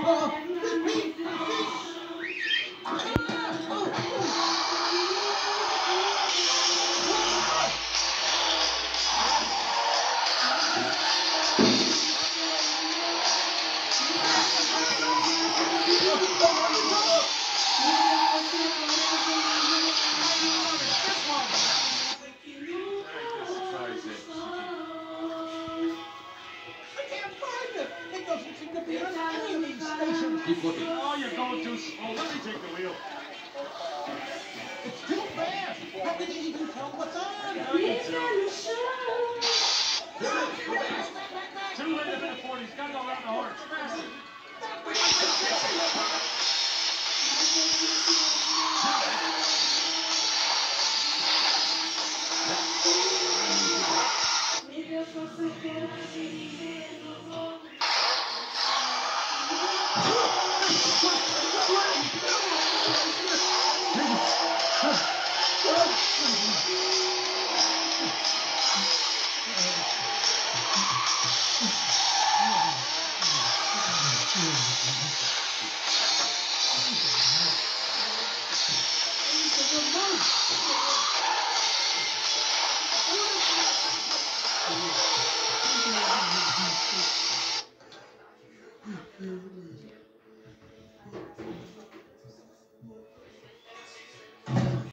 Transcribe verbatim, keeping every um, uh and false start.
Keep looking. Oh, you're going too slow. Let me take the wheel. It's too fast. How can you even tell what's on? I can tell. Two in the minute forties. Got to go around the horn. Faster. It's a remote.